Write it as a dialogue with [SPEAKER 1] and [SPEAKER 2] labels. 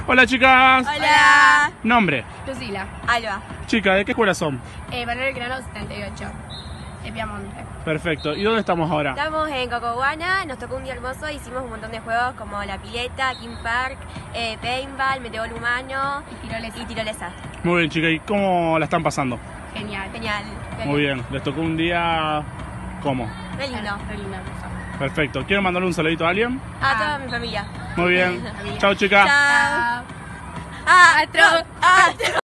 [SPEAKER 1] Hola chicas.
[SPEAKER 2] Hola.
[SPEAKER 1] Nombre.
[SPEAKER 3] Lucila.
[SPEAKER 2] Alba.
[SPEAKER 1] Chicas, ¿de qué escuela son?
[SPEAKER 3] Manuel Grano 78. De Piamonte.
[SPEAKER 1] Perfecto. ¿Y dónde estamos ahora?
[SPEAKER 2] Estamos en Cocoguana, nos tocó un día hermoso, hicimos un montón de juegos como la pileta, King Park, paintball, meteor humano
[SPEAKER 3] Y
[SPEAKER 2] y tirolesa.
[SPEAKER 1] Muy bien, chicas. ¿Y cómo la están pasando?
[SPEAKER 3] Genial.
[SPEAKER 2] Genial.
[SPEAKER 1] Muy bien. ¿Les tocó un día cómo?
[SPEAKER 2] Re lindo.
[SPEAKER 3] Re lindo.
[SPEAKER 1] Perfecto. ¿Quieren mandarle un saludito a alguien?
[SPEAKER 2] A toda mi familia.
[SPEAKER 1] Muy bien. Chao chicas.
[SPEAKER 2] Chao.
[SPEAKER 3] Chao.
[SPEAKER 2] Atro.